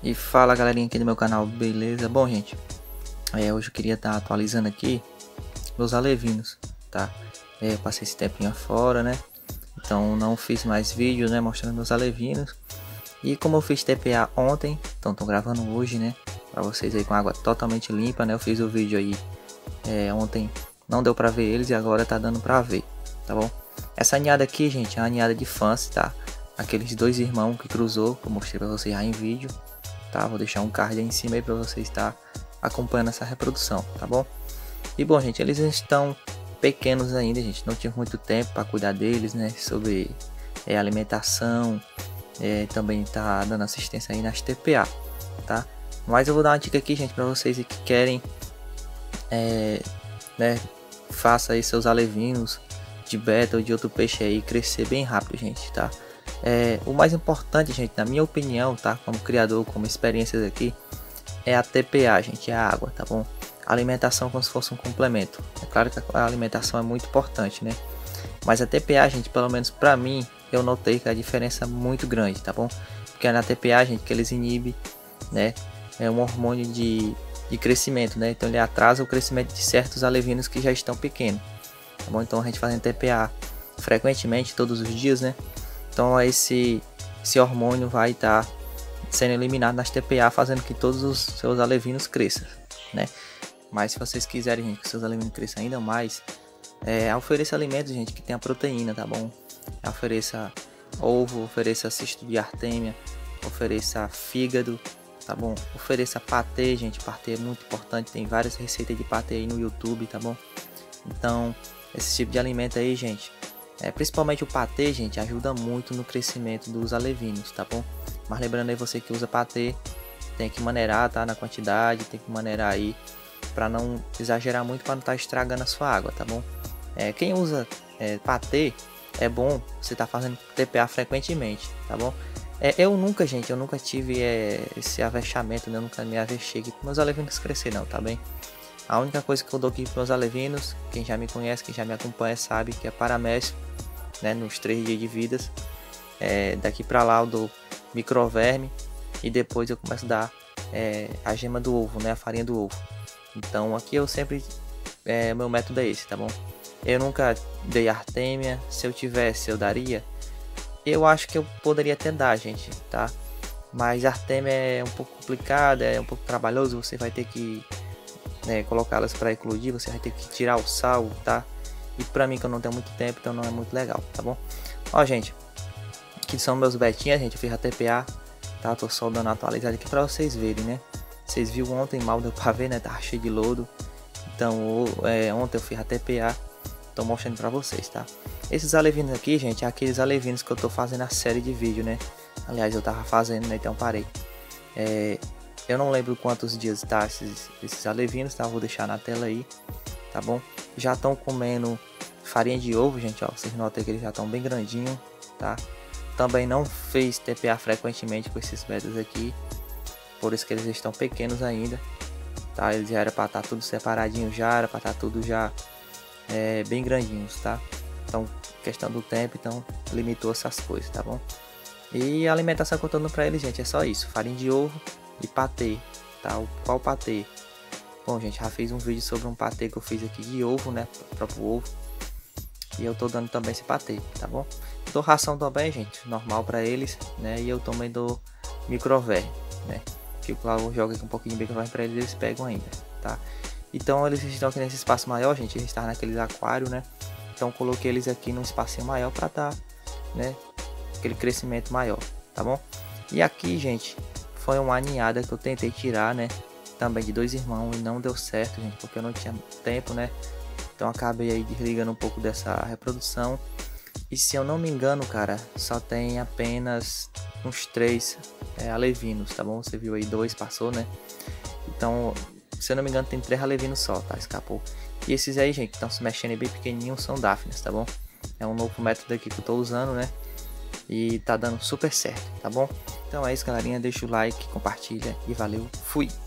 E fala galerinha aqui do meu canal, beleza? Bom gente, hoje eu queria estar atualizando aqui meus alevinos, tá? Eu passei esse tempinho fora, né? Então não fiz mais vídeos, né? Mostrando meus alevinos. E como eu fiz TPA ontem, então tô gravando hoje, né? Pra vocês aí com água totalmente limpa, né? Eu fiz o vídeo aí ontem, não deu pra ver eles e agora tá dando pra ver, tá bom? Essa ninhada aqui, gente, é uma ninhada de fãs, tá? Aqueles dois irmãos que cruzou, que eu mostrei pra vocês já em vídeo. Tá, vou deixar um card aí em cima aí para você estar acompanhando essa reprodução, tá bom? E bom, gente, eles estão pequenos ainda, gente, não tive muito tempo para cuidar deles, né? Sobre alimentação, também tá dando assistência aí nas TPA, tá? Mas eu vou dar uma dica aqui, gente, para vocês que querem, né? Faça aí seus alevinos de beta ou de outro peixe aí crescer bem rápido, gente, tá? O mais importante, gente, na minha opinião, tá? Como criador, como experiências aqui, é a TPA, gente, é a água, tá bom? A alimentação como se fosse um complemento. É claro que a alimentação é muito importante, né? Mas a TPA, gente, pelo menos pra mim, eu notei que a diferença é muito grande, tá bom? Porque na TPA, gente, que eles inibem, né? É um hormônio de crescimento, né? Então ele atrasa o crescimento de certos alevinos que já estão pequenos, tá bom? Então a gente fazendo TPA frequentemente, todos os dias, né? Então esse hormônio vai estar sendo eliminado nas TPA, fazendo que todos os seus alevinos cresçam, né? Mas se vocês quiserem, gente, que seus alevinos cresçam ainda mais, ofereça alimentos, gente, que tenha proteína, tá bom? Ofereça ovo, ofereça cisto de artêmia, ofereça fígado, tá bom? Ofereça patê, gente, patê é muito importante, tem várias receitas de patê aí no YouTube, tá bom? Então, esse tipo de alimento aí, gente, principalmente o patê, gente, ajuda muito no crescimento dos alevinos, tá bom? Mas lembrando aí, você que usa patê, tem que maneirar, tá? Na quantidade, tem que maneirar aí para não exagerar muito, para não estar estragando a sua água, tá bom? Quem usa patê, é bom você tá fazendo TPA frequentemente, tá bom? Eu nunca tive esse avexamento, né? Eu nunca me avexei aqui para meus alevinos crescer, não, tá bem? A única coisa que eu dou aqui para meus alevinos, quem já me conhece, quem já me acompanha sabe que é paramécio, né? Nos 3 dias de vidas. Daqui para lá eu dou microverme e depois eu começo a dar a gema do ovo, né? A farinha do ovo. Então aqui eu sempre, meu método é esse, tá bom? Eu nunca dei artêmia, se eu tivesse eu daria. Eu acho que eu poderia até dar, gente, tá? Mas artêmia é um pouco complicado, é um pouco trabalhoso, você vai ter que colocá-las para eclodir, você vai ter que tirar o sal, tá? E pra mim que eu não tenho muito tempo, então não é muito legal, tá bom? Ó, gente, aqui são meus betinhas, gente, eu fiz a TPA, tá? Tô só dando atualizado aqui pra vocês verem, né? Vocês viram ontem, mal deu pra ver, né? Tava cheio de lodo. Então, ontem eu fiz a TPA, tô mostrando pra vocês, tá? Esses alevinos aqui, gente, é aqueles alevinos que eu tô fazendo a série de vídeo, né? Aliás, eu tava fazendo, né? Então parei. Eu não lembro quantos dias tá esses alevinos, tá? Vou deixar na tela aí, tá bom? Já estão comendo farinha de ovo, gente, ó. Vocês notam que eles já estão bem grandinhos, tá? Também não fez TPA frequentemente com esses betas aqui, por isso que eles estão pequenos ainda, tá? Eles já era para estar tudo separadinho, já era para estar tudo já bem grandinhos, tá? Então, questão do tempo, então limitou essas coisas, tá bom? E a alimentação que eu tô dando para eles, gente, é só isso: farinha de ovo e patê, tá? Qual patê? Bom, gente, já fiz um vídeo sobre um patê que eu fiz aqui de ovo, né? O próprio ovo. E eu tô dando também esse patê, tá bom? Dou ração também, gente, normal para eles, né? E eu também dou microver, né? Que eu jogo aqui um pouquinho de microver para eles pegam ainda, tá? Então eles estão aqui nesse espaço maior, gente. Eles estão naqueles aquários, né? Então coloquei eles aqui num espacinho maior para dar, né? Aquele crescimento maior, tá bom? E aqui, gente, foi uma ninhada que eu tentei tirar, né? Também de dois irmãos e não deu certo, gente, porque eu não tinha tempo, né? Então acabei aí desligando um pouco dessa reprodução. E se eu não me engano, cara, só tem apenas uns 3 alevinos, tá bom? Você viu aí 2, passou, né? Então, se eu não me engano, tem 3 alevinos só, tá? Escapou. E esses aí, gente, que estão se mexendo bem pequenininhos, são Daphnes, tá bom? É um novo método aqui que eu tô usando, né? E tá dando super certo, tá bom? Então é isso, galerinha. Deixa o like, compartilha e valeu, fui!